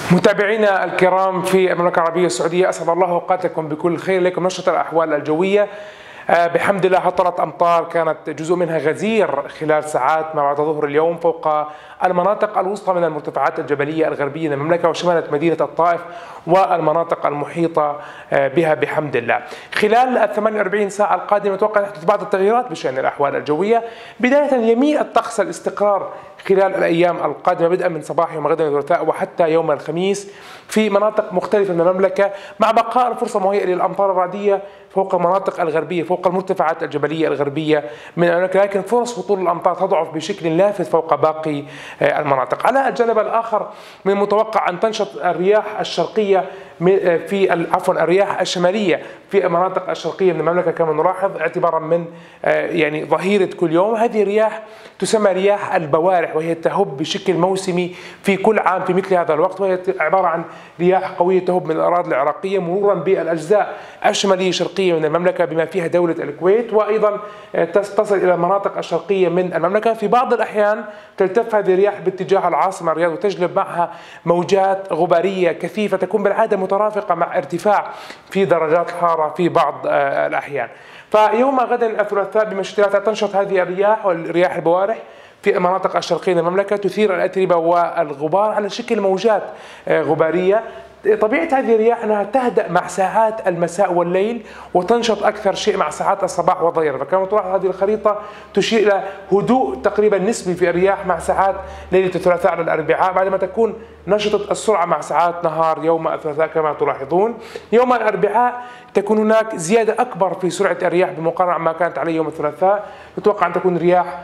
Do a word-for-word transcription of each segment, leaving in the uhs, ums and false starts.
متابعينا الكرام في المملكة العربية السعودية، أسعد الله أوقاتكم بكل خير. لكم نشرة الأحوال الجوية. بحمد الله هطلت أمطار كانت جزء منها غزير خلال ساعات ما بعد ظهر اليوم فوق المناطق الوسطى من المرتفعات الجبلية الغربية من المملكة، وشملت مدينة الطائف والمناطق المحيطة بها بحمد الله. خلال الثمان وأربعين ساعة القادمة نتوقع تحدث بعض التغييرات بشأن الأحوال الجوية. بداية يميل الطقس الاستقرار خلال الأيام القادمة بدءا من صباح يوم غد الثلاثاء وحتى يوم الخميس في مناطق مختلفة من المملكة، مع بقاء الفرصة مهيئة للأمطار الرعدية فوق المناطق الغربية فوق المرتفعات الجبلية الغربية من المملكة، لكن فرص هطول الأمطار تضعف بشكل لافت فوق باقي المناطق. على الجانب الآخر من المتوقع أن تنشط الرياح الشرقية في عفوا الرياح الشمالية في المناطق الشرقية من المملكة كما نلاحظ اعتبارا من يعني ظهيرة كل يوم. هذه الرياح تسمى رياح البوارح، وهي تهب بشكل موسمي في كل عام في مثل هذا الوقت، وهي عبارة عن رياح قوية تهب من الأراضي العراقية مرورا بالأجزاء الشمالية الشرقية من المملكة بما فيها دولة الكويت، وأيضا تصل إلى المناطق الشرقية من المملكة. في بعض الأحيان تلتف هذه الرياح باتجاه العاصمة الرياض وتجلب معها موجات غبارية كثيفة تكون بالعادة مترافقة مع ارتفاع في درجات الحرارة في بعض الأحيان. فيوم غدا الثلاثاء بمشيئة الله تنشط هذه الرياح والرياح البوارح في المناطق الشرقية من المملكة، تثير الأتربة والغبار على شكل موجات غبارية. طبيعة هذه الرياح أنها تهدأ مع ساعات المساء والليل وتنشط أكثر شيء مع ساعات الصباح والظهيرة، فكما تلاحظ هذه الخريطة تشير إلى هدوء تقريبا نسبي في الرياح مع ساعات ليلة الثلاثاء على الأربعاء، بعدما تكون نشطت السرعة مع ساعات نهار يوم الثلاثاء كما تلاحظون. يوم الأربعاء تكون هناك زيادة أكبر في سرعة الرياح بمقارنة مع ما كانت عليه يوم الثلاثاء. نتوقع أن تكون رياح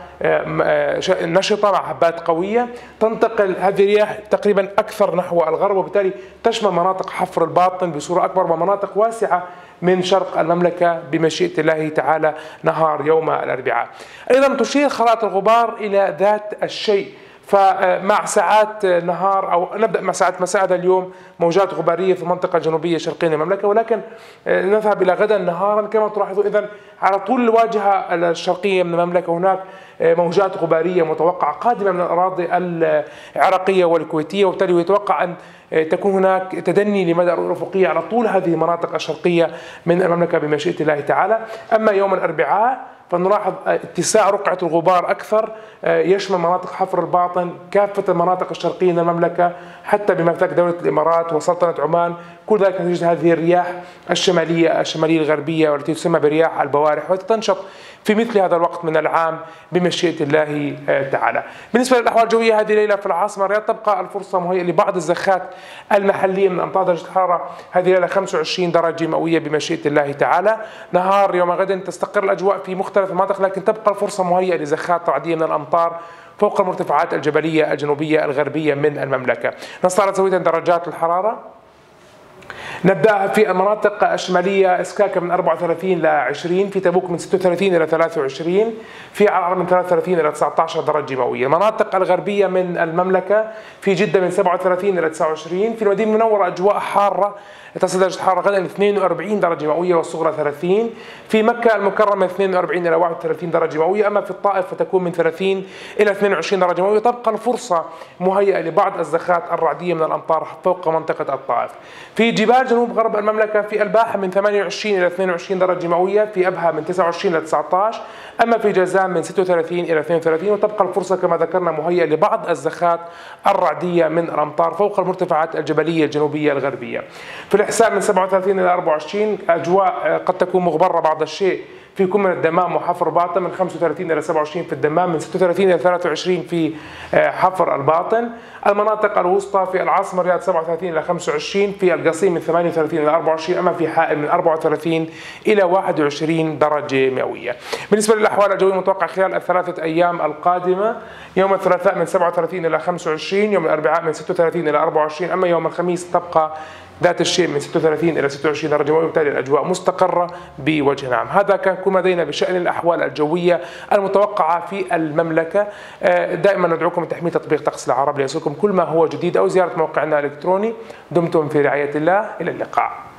نشطة مع هبات قوية، تنتقل هذه الرياح تقريبا أكثر نحو الغرب، وبالتالي تشمل مناطق حفر الباطن بصورة أكبر ومناطق واسعة من شرق المملكة بمشيئة الله تعالى نهار يوم الأربعاء. أيضا تشير خرائط الغبار إلى ذات الشيء، فمع ساعات نهار أو نبدأ مع ساعات مساء هذا اليوم موجات غبارية في المنطقة الجنوبية الشرقية من المملكة، ولكن نذهب إلى غدا نهارا كما تلاحظون. إذن على طول الواجهة الشرقية من المملكة هناك موجات غبارية متوقعة قادمة من الأراضي العراقية والكويتية، وبالتالي يتوقع أن تكون هناك تدني لمدى الرؤية الأفقية على طول هذه المناطق الشرقية من المملكة بمشيئة الله تعالى. أما يوم الأربعاء فنلاحظ اتساع رقعة الغبار أكثر، يشمل مناطق حفر الباطن كافة المناطق الشرقية من المملكة حتى بما فيها دولة الإمارات وسلطنة عمان، كل ذلك نتيجة هذه الرياح الشمالية الشمالية الغربية والتي تسمى برياح البوارح، وتنشط في مثل هذا الوقت من العام بمشيئة الله تعالى. بالنسبة للأحوال الجوية هذه الليلة في العاصمة الرياض تبقى الفرصة مهيئة لبعض الزخات المحلية من أمطار. درجة الحرارة هذه الليلة خمسة وعشرين درجة مئوية بمشيئة الله تعالى. نهار يوم غد تستقر الأجواء في مختلف المناطق، لكن تبقى الفرصة مهيئة لزخات رعدية من الأمطار فوق المرتفعات الجبلية الجنوبية الغربية من المملكة. نستعرض سويا درجات الحرارة. نبدأ في المناطق الشمالية اسكاكا من أربعة وثلاثين إلى عشرين، في تبوك من ستة وثلاثين إلى ثلاثة وعشرين، في عرعر من ثلاثة وثلاثين إلى تسعة عشر درجة مئوية. المناطق الغربية من المملكة في جدة من سبعة وثلاثين إلى تسعة وعشرين، في المدينة المنورة أجواء حارة تصل درجة الحرارة غدا اثنين وأربعين درجة مئوية والصغرى ثلاثين، في مكة المكرمة من اثنين وأربعين إلى واحد وثلاثين درجة مئوية، أما في الطائف فتكون من ثلاثين إلى اثنين وعشرين درجة مئوية. تبقى الفرصة مهيئة لبعض الزخات الرعدية من الأمطار فوق منطقة الطائف. في جبال جنوب غرب المملكة في الباحة من ثمانية وعشرين إلى اثنين وعشرين درجة مئوية، في أبها من تسعة وعشرين إلى تسعة عشر، أما في جازان من ستة وثلاثين إلى اثنين وثلاثين. وتبقى الفرصة كما ذكرنا مهيئة لبعض الزخات الرعدية من الأمطار فوق المرتفعات الجبلية الجنوبية الغربية. في الإحساء من سبعة وثلاثين إلى أربعة وعشرين أجواء قد تكون مغبرة بعض الشيء في كل من الدمام وحفر باطن، من خمسة وثلاثين إلى سبعة وعشرين في الدمام، من ستة وثلاثين إلى ثلاثة وعشرين في حفر الباطن. المناطق الوسطى في العاصمة الرياض سبعة وثلاثين إلى خمسة وعشرين، في القصيم من ثمانية وثلاثين إلى أربعة وعشرين، أما في حائل من أربعة وثلاثين إلى واحد وعشرين درجة مئوية. بالنسبة للأحوال الجوية المتوقع خلال الثلاثة أيام القادمة: يوم الثلاثاء من سبعة وثلاثين إلى خمسة وعشرين، يوم الأربعاء من ستة وثلاثين إلى أربعة وعشرين، أما يوم الخميس تبقى ذات الشيء من ستة وثلاثين إلى ستة وعشرين درجة مئوية، وبالتالي الأجواء مستقرة بوجه عام. هذا كان كل ما لدينا بشأن الأحوال الجوية المتوقعة في المملكة. دائما ندعوكم لتحميل تطبيق طقس العرب ليصلكم كل ما هو جديد، أو زيارة موقعنا الإلكتروني. دمتم في رعاية الله، إلى اللقاء.